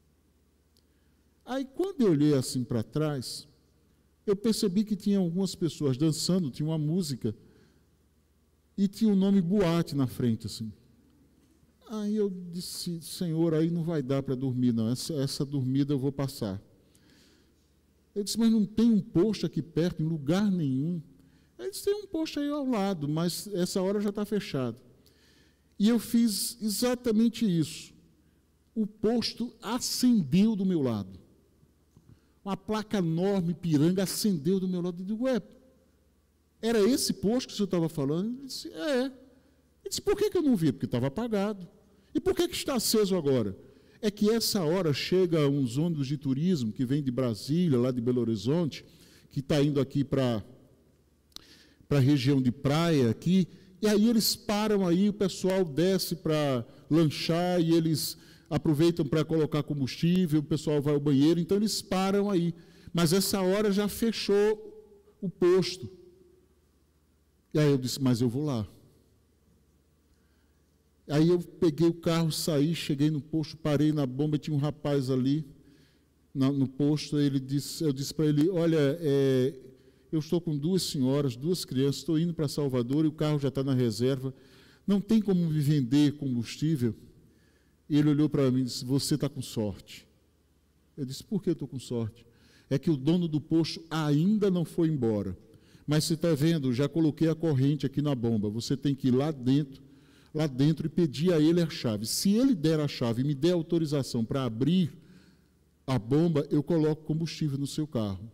Aí quando eu olhei assim para trás, eu percebi que tinha algumas pessoas dançando, tinha uma música, e tinha o nome boate na frente, assim. Aí eu disse, Senhor, aí não vai dar para dormir, não, essa, essa dormida eu vou passar. Eu disse, mas não tem um posto aqui perto, em lugar nenhum. Ele disse, tem um posto aí ao lado, mas essa hora já está fechado. E eu fiz exatamente isso. O posto acendeu do meu lado. Uma placa enorme, piranga, acendeu do meu lado. Eu digo, ué, era esse posto que o senhor estava falando? Ele disse, é. Ele disse, por que, que eu não vi? Porque estava apagado. E por que, que está aceso agora? É que essa hora chega uns ônibus de turismo que vem de Brasília, lá de Belo Horizonte, que está indo aqui para a região de praia aqui. E aí eles param aí, o pessoal desce para lanchar e eles aproveitam para colocar combustível, o pessoal vai ao banheiro, então eles param aí. Mas essa hora já fechou o posto. E aí eu disse, mas eu vou lá. Aí eu peguei o carro, saí, cheguei no posto, parei na bomba, tinha um rapaz ali no, no posto, ele disse, eu disse para ele, olha, é, eu estou com duas senhoras, duas crianças, estou indo para Salvador e o carro já está na reserva, não tem como me vender combustível? E ele olhou para mim e disse, você está com sorte. Eu disse, por que eu estou com sorte? É que o dono do posto ainda não foi embora, mas você está vendo, já coloquei a corrente aqui na bomba, você tem que ir lá dentro, lá dentro e pedir a ele a chave. Se ele der a chave e me der autorização para abrir a bomba, eu coloco combustível no seu carro.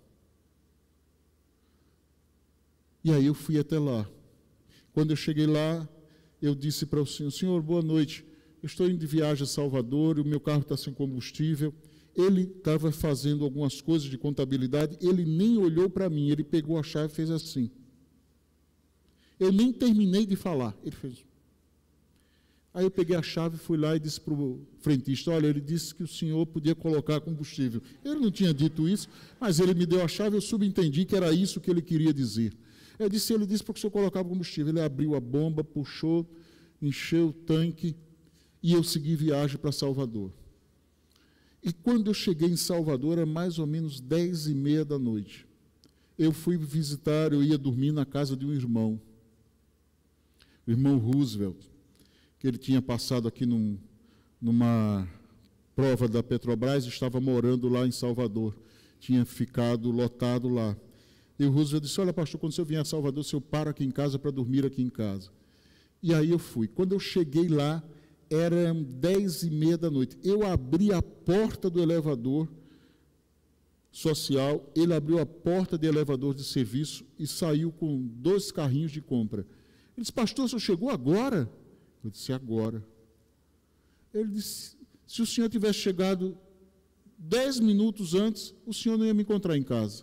E aí eu fui até lá. Quando eu cheguei lá, eu disse para o senhor, senhor, boa noite, eu estou indo de viagem a Salvador, o meu carro está sem combustível. Ele estava fazendo algumas coisas de contabilidade, ele nem olhou para mim, ele pegou a chave e fez assim. Eu nem terminei de falar, ele fez. Aí eu peguei a chave, fui lá e disse para o frentista, olha, ele disse que o senhor podia colocar combustível. Ele não tinha dito isso, mas ele me deu a chave, eu subentendi que era isso que ele queria dizer. Eu disse, ele disse para que o senhor colocava combustível. Ele abriu a bomba, puxou, encheu o tanque e eu segui viagem para Salvador. E quando eu cheguei em Salvador, era mais ou menos dez e meia da noite. Eu fui visitar, eu ia dormir na casa de um irmão. o irmão Roosevelt, que ele tinha passado aqui num, numa prova da Petrobras e estava morando lá em Salvador. Tinha ficado lotado lá. E o Roosevelt disse, olha, pastor, quando o senhor vier a Salvador, o senhor para aqui em casa para dormir aqui em casa. E aí eu fui. Quando eu cheguei lá, eram dez e meia da noite. Eu abri a porta do elevador social, ele abriu a porta de elevador de serviço e saiu com dois carrinhos de compra. Ele disse, pastor, o senhor chegou agora? Eu disse, agora. Ele disse, se o senhor tivesse chegado dez minutos antes, o senhor não ia me encontrar em casa.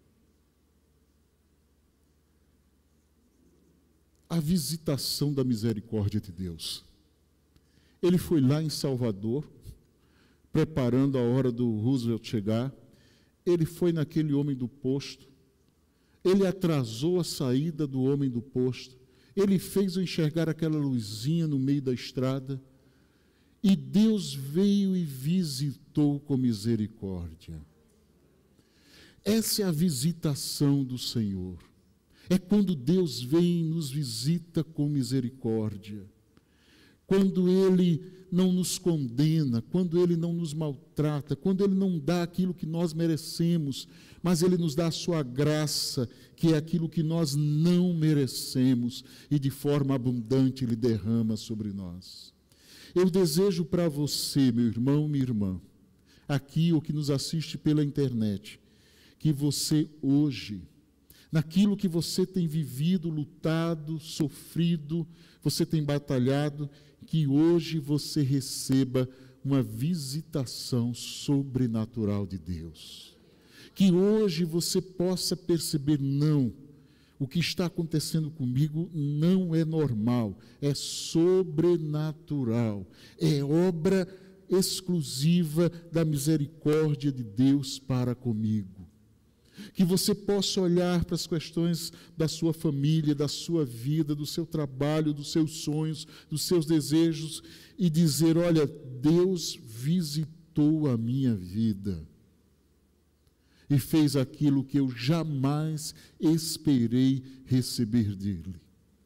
A visitação da misericórdia de Deus. Ele foi lá em Salvador, preparando a hora do Roosevelt chegar. Ele foi naquele homem do posto. Ele atrasou a saída do homem do posto. Ele fez eu enxergar aquela luzinha no meio da estrada. E Deus veio e visitou com misericórdia. Essa é a visitação do Senhor. É quando Deus vem e nos visita com misericórdia. Quando Ele não nos condena, quando Ele não nos maltrata, quando Ele não dá aquilo que nós merecemos, mas Ele nos dá a sua graça, que é aquilo que nós não merecemos, e de forma abundante Ele derrama sobre nós. Eu desejo para você, meu irmão, minha irmã, aqui ou que nos assiste pela internet, que você hoje, naquilo que você tem vivido, lutado, sofrido, você tem batalhado, que hoje você receba uma visitação sobrenatural de Deus. Que hoje você possa perceber, não, o que está acontecendo comigo não é normal, é sobrenatural, é obra exclusiva da misericórdia de Deus para comigo. Que você possa olhar para as questões da sua família, da sua vida, do seu trabalho, dos seus sonhos, dos seus desejos e dizer, olha, Deus visitou a minha vida e fez aquilo que eu jamais esperei receber dele.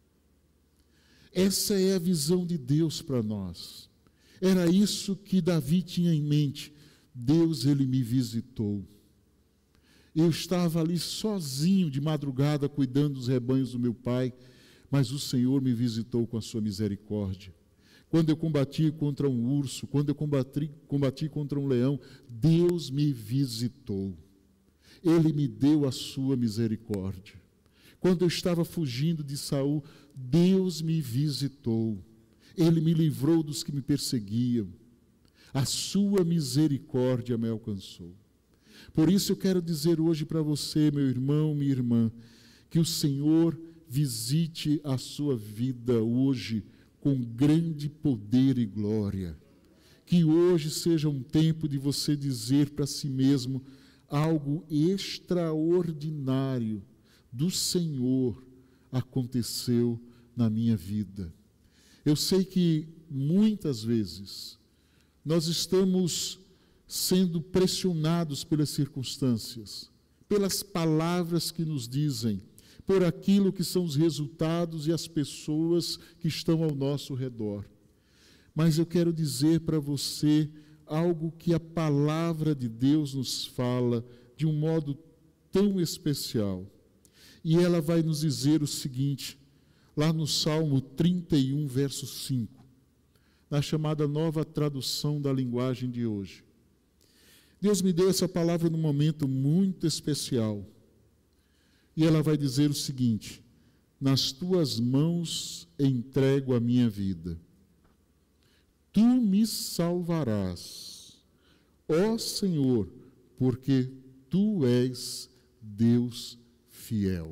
Essa é a visão de Deus para nós. Era isso que Davi tinha em mente. Deus, ele me visitou. Eu estava ali sozinho de madrugada, cuidando dos rebanhos do meu pai, mas o Senhor me visitou com a sua misericórdia. Quando eu combati contra um urso, quando eu combati, combati contra um leão, Deus me visitou. Ele me deu a sua misericórdia. Quando eu estava fugindo de Saul, Deus me visitou. Ele me livrou dos que me perseguiam. A sua misericórdia me alcançou. Por isso eu quero dizer hoje para você, meu irmão, minha irmã, que o Senhor visite a sua vida hoje com grande poder e glória. Que hoje seja um tempo de você dizer para si mesmo algo extraordinário do Senhor aconteceu na minha vida. Eu sei que muitas vezes nós estamos sendo pressionados pelas circunstâncias, pelas palavras que nos dizem, por aquilo que são os resultados e as pessoas que estão ao nosso redor. Mas eu quero dizer para você algo que a palavra de Deus nos fala de um modo tão especial. E ela vai nos dizer o seguinte, lá no Salmo trinta e um, verso cinco, na chamada Nova Tradução da Linguagem de hoje. Deus me deu essa palavra num momento muito especial. E ela vai dizer o seguinte: nas tuas mãos entrego a minha vida. Tu me salvarás, ó Senhor, porque tu és Deus fiel.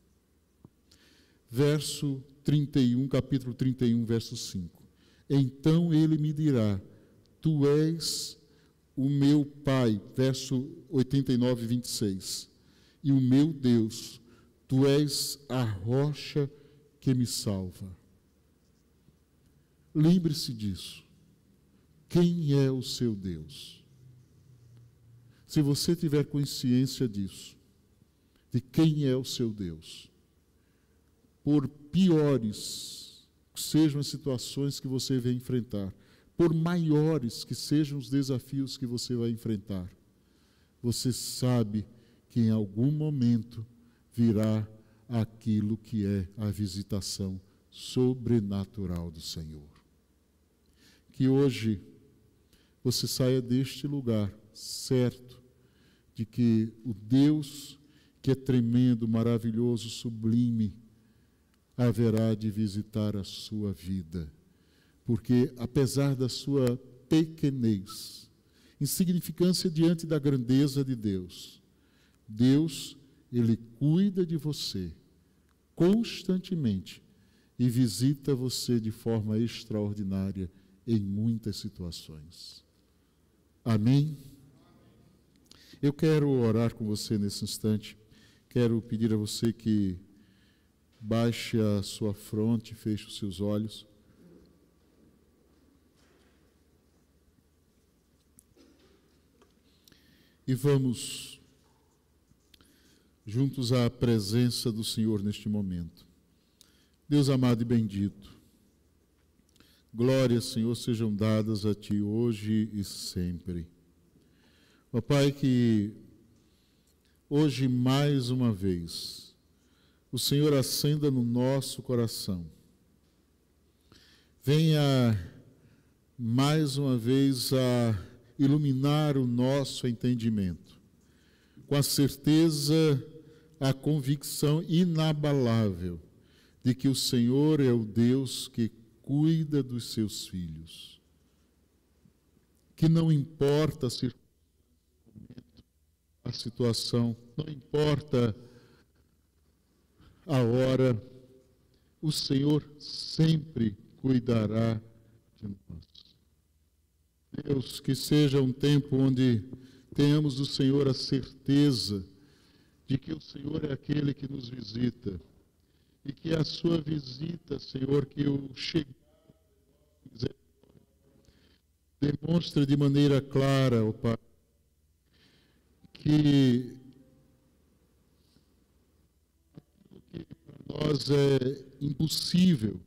Verso trinta e um, capítulo trinta e um, verso cinco. Então ele me dirá: tu és o meu Pai, verso oitenta e nove, vinte e seis, e o meu Deus, tu és a rocha que me salva. Lembre-se disso. Quem é o seu Deus? Se você tiver consciência disso, de quem é o seu Deus, por piores sejam as situações que você vai enfrentar, por maiores que sejam os desafios que você vai enfrentar, você sabe que em algum momento virá aquilo que é a visitação sobrenatural do Senhor. Que hoje você saia deste lugar certo de que o Deus que é tremendo, maravilhoso, sublime, haverá de visitar a sua vida. Porque, apesar da sua pequenez, insignificância diante da grandeza de Deus, Deus, Ele cuida de você constantemente e visita você de forma extraordinária em muitas situações. Amém? Eu quero orar com você nesse instante. Quero pedir a você que baixe a sua fronte, feche os seus olhos. E vamos juntos à presença do Senhor neste momento. Deus amado e bendito, glórias, Senhor, sejam dadas a Ti hoje e sempre. Ó Pai, que hoje mais uma vez o Senhor acenda no nosso coração. Venha mais uma vez a iluminar o nosso entendimento, com a certeza, a convicção inabalável de que o Senhor é o Deus que cuida dos seus filhos, que não importa a circunstância, a situação, não importa a hora, o Senhor sempre cuidará de nós. Deus, que seja um tempo onde tenhamos do Senhor a certeza de que o Senhor é aquele que nos visita e que a sua visita, Senhor, que o chegar demonstra de maneira clara, ó Pai, que aquilo que para nós é impossível,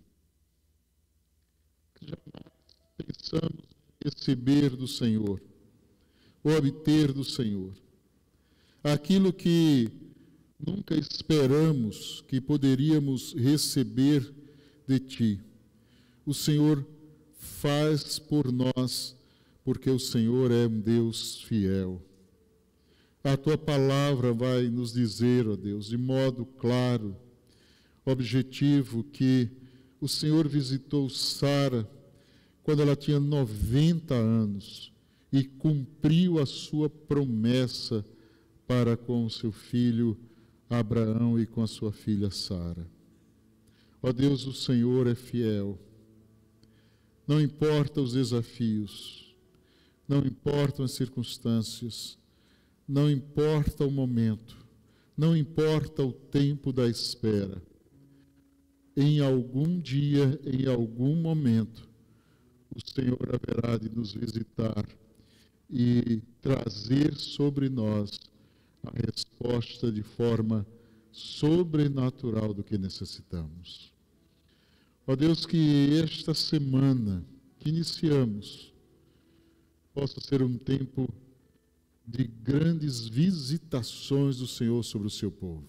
que jamais pensamos em receber do Senhor, ou obter do Senhor. Aquilo que nunca esperamos que poderíamos receber de Ti, o Senhor faz por nós, porque o Senhor é um Deus fiel. A Tua palavra vai nos dizer, ó Deus, de modo claro, objetivo, que o Senhor visitou Sara quando ela tinha noventa anos e cumpriu a sua promessa para com o seu filho Abraão e com a sua filha Sara. Ó Deus, o Senhor é fiel. Não importa os desafios, não importam as circunstâncias, não importa o momento, não importa o tempo da espera. Em algum dia, em algum momento, o Senhor haverá de nos visitar e trazer sobre nós a resposta de forma sobrenatural do que necessitamos. Ó Deus, que esta semana que iniciamos possa ser um tempo de grandes visitações do Senhor sobre o seu povo.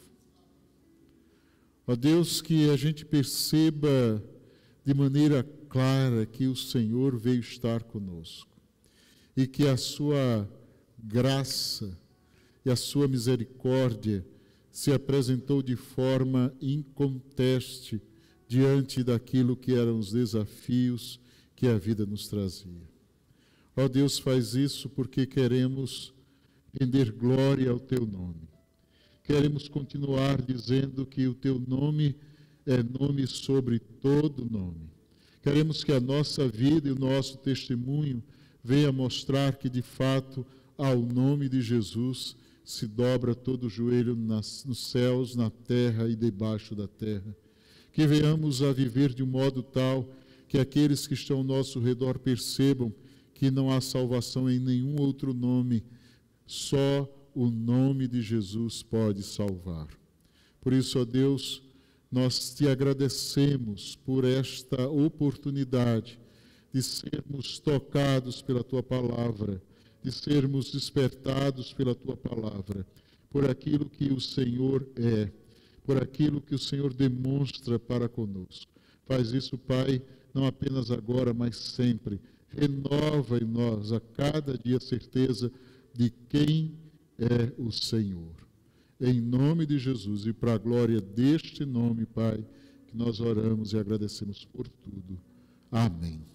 Ó Deus, que a gente perceba de maneira clara que o Senhor veio estar conosco e que a sua graça e a sua misericórdia se apresentou de forma inconteste diante daquilo que eram os desafios que a vida nos trazia. Ó Deus, faz isso porque queremos render glória ao Teu nome. Queremos continuar dizendo que o Teu nome é nome sobre todo nome. Queremos que a nossa vida e o nosso testemunho venha mostrar que, de fato, ao nome de Jesus se dobra todo o joelho nas, nos céus, na terra e debaixo da terra. Que venhamos a viver de um modo tal que aqueles que estão ao nosso redor percebam que não há salvação em nenhum outro nome, só o nome de Jesus pode salvar. Por isso, ó Deus, nós te agradecemos por esta oportunidade de sermos tocados pela tua palavra, de sermos despertados pela tua palavra, por aquilo que o Senhor é, por aquilo que o Senhor demonstra para conosco. Faz isso, Pai, não apenas agora, mas sempre. Renova em nós a cada dia a certeza de quem é o Senhor. Em nome de Jesus e para a glória deste nome, Pai, que nós oramos e agradecemos por tudo. Amém.